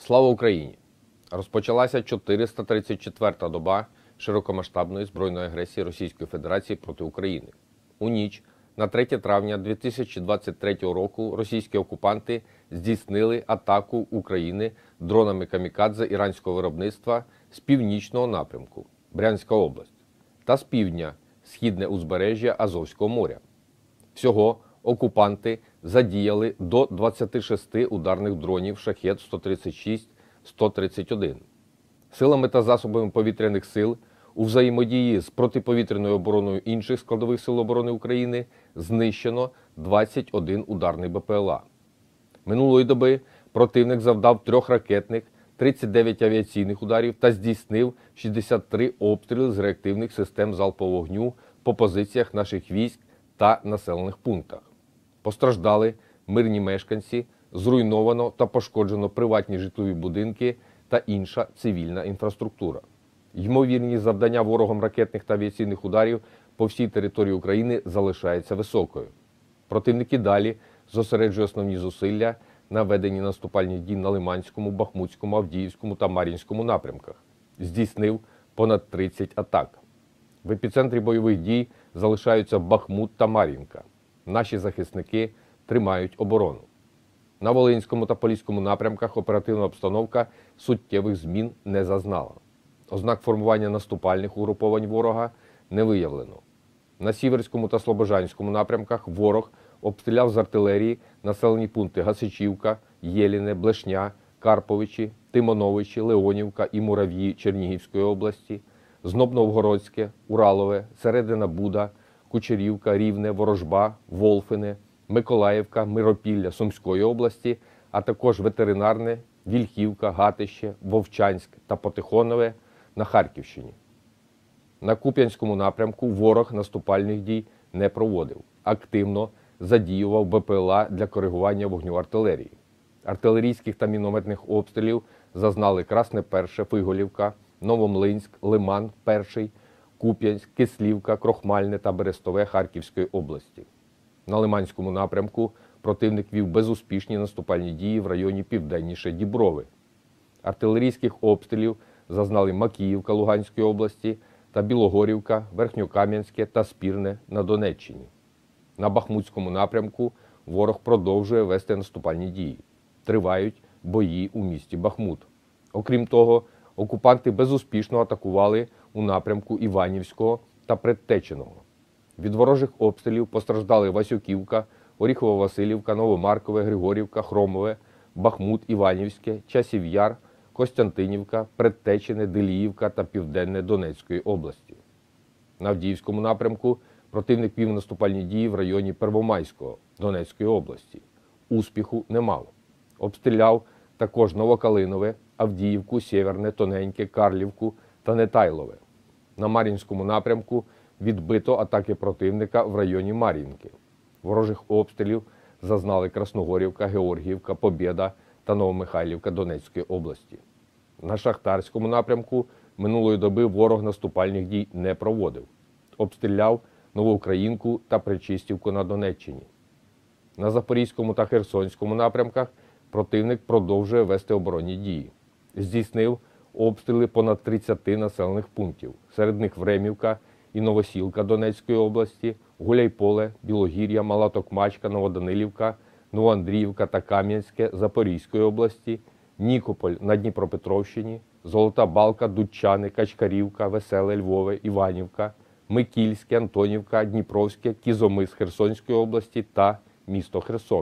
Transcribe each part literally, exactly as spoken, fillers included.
Слава Україні! Розпочалася чотириста тридцять четверта доба широкомасштабної збройної агресії Російської Федерації проти України. У ніч на третє травня дві тисячі двадцять третього року російські окупанти здійснили атаку України дронами камікадзе іранського виробництва з північного напрямку – Брянська область, та з півдня – східне узбережжя Азовського моря. Всього окупанти задіяли до двадцяти шести ударних дронів шахед сто тридцять шість - сто тридцять один. Силами та засобами повітряних сил у взаємодії з протиповітряною обороною інших складових сил оборони України знищено двадцять один ударний БПЛА. Минулої доби противник завдав трьох ракетних, тридцять дев'ять авіаційних ударів та здійснив шістдесят три обстріли з реактивних систем залпового вогню по позиціях наших військ та населених пунктах. Постраждали мирні мешканці, зруйновано та пошкоджено приватні житлові будинки та інша цивільна інфраструктура. Ймовірність завдання ворогом ракетних та авіаційних ударів по всій території України залишається високою. Противник і далі зосереджує основні зусилля на веденні наступальних дій на Лиманському, Бахмутському, Авдіївському та Мар'їнському напрямках. Здійснив понад тридцять атак. В епіцентрі бойових дій залишаються Бахмут та Мар'їнка. Наші захисники тримають оборону. На Волинському та Поліському напрямках оперативна обстановка суттєвих змін не зазнала. Ознак формування наступальних угруповань ворога не виявлено. На Сіверському та Слобожанському напрямках ворог обстріляв з артилерії населені пункти Гасичівка, Єліне, Блешня, Карповичі, Тимоновичі, Леонівка і Мурав'ї Чернігівської області, Зноб-Новгородське, Уралове, Середина Буда, Кучерівка, Рівне, Ворожба, Волфине, Миколаївка, Миропілля Сумської області, а також Ветеринарне, Вільхівка, Гатище, Вовчанськ та Потихонове на Харківщині. На Куп'янському напрямку ворог наступальних дій не проводив. Активно задіював БПЛА для коригування вогню артилерії. Артилерійських та мінометних обстрілів зазнали Красне Перше, Фиголівка, Новомлинськ, Лиман, Перший, Куп'янськ, Кислівка, Крохмальне та Берестове Харківської області. На Лиманському напрямку противник вів безуспішні наступальні дії в районі південніше Діброви. Артилерійських обстрілів зазнали Макіївка Луганської області та Білогорівка, Верхньокам'янське та Спірне на Донеччині. На Бахмутському напрямку ворог продовжує вести наступальні дії. Тривають бої у місті Бахмут. Окрім того, окупанти безуспішно атакували у напрямку Іванівського та Предтеченого. Від ворожих обстрілів постраждали Васюківка, Оріхово-Василівка, Новомаркове, Григорівка, Хромове, Бахмут, Іванівське, Часів Яр, Костянтинівка, Предтечене, Деліївка та Південне Донецької області. На Авдіївському напрямку противник вів наступальні дії в районі Первомайського Донецької області. Успіху не мав. Обстріляв також Новокалинове, Авдіївку, Сєверне, Тоненьке, Карлівку та Нетайлове. На Мар'їнському напрямку відбито атаки противника в районі Мар'їнки. Ворожих обстрілів зазнали Красногорівка, Георгіївка, Побєда та Новомихайлівка Донецької області. На Шахтарському напрямку минулої доби ворог наступальних дій не проводив. Обстріляв Новоукраїнку та Пречистівку на Донеччині. На Запорізькому та Херсонському напрямках противник продовжує вести оборонні дії. Здійснив обстріли понад тридцяти населених пунктів, серед них Времівка і Новосілка Донецької області, Гуляйполе, Білогір'я, Мала Токмачка, Новоданилівка, Новоандріївка та Кам'янське Запорізької області, Нікополь на Дніпропетровщині, Золота Балка, Дудчани, Качкарівка, Веселе, Львове, Іванівка, Микільське, Антонівка, Дніпровське, Кізомис Херсонської області та місто Херсон.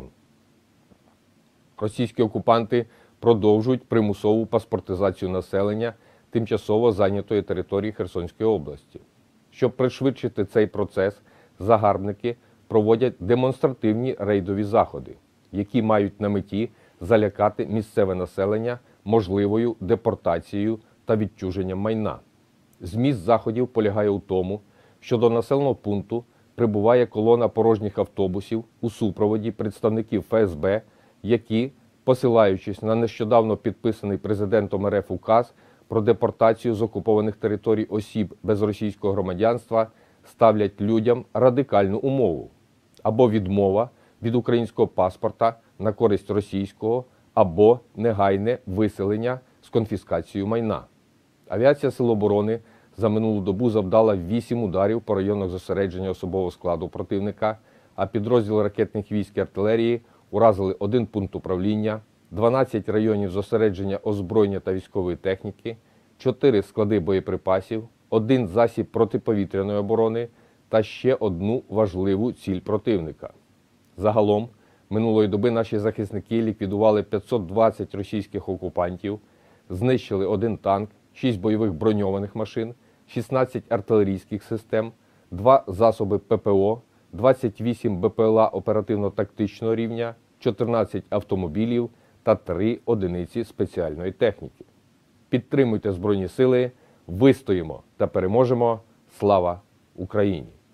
Російські окупанти продовжують примусову паспортизацію населення тимчасово зайнятої території Херсонської області. Щоб пришвидшити цей процес, загарбники проводять демонстративні рейдові заходи, які мають на меті залякати місцеве населення можливою депортацією та відчуженням майна. Зміст заходів полягає у тому, що до населеного пункту прибуває колона порожніх автобусів у супроводі представників Ф С Б, які, посилаючись на нещодавно підписаний президентом Р Ф указ про депортацію з окупованих територій осіб без російського громадянства, ставлять людям радикальну умову – або відмова від українського паспорта на користь російського, або негайне виселення з конфіскацією майна. Авіація Сил оборони за минулу добу завдала вісім ударів по районах зосередження особового складу противника, а підрозділи ракетних військ і артилерії уразили один пункт управління, дванадцять районів зосередження озброєння та військової техніки, чотири склади боєприпасів, один засіб протиповітряної оборони та ще одну важливу ціль противника. Загалом, минулої доби наші захисники ліквідували п'ятсот двадцять російських окупантів, знищили один танк, шість бойових броньованих машин, шістнадцять артилерійських систем, два засоби ППО, двадцять вісім БПЛА оперативно-тактичного рівня, чотирнадцять автомобілів та три одиниці спеціальної техніки. Підтримуйте Збройні Сили, вистоїмо та переможемо! Слава Україні!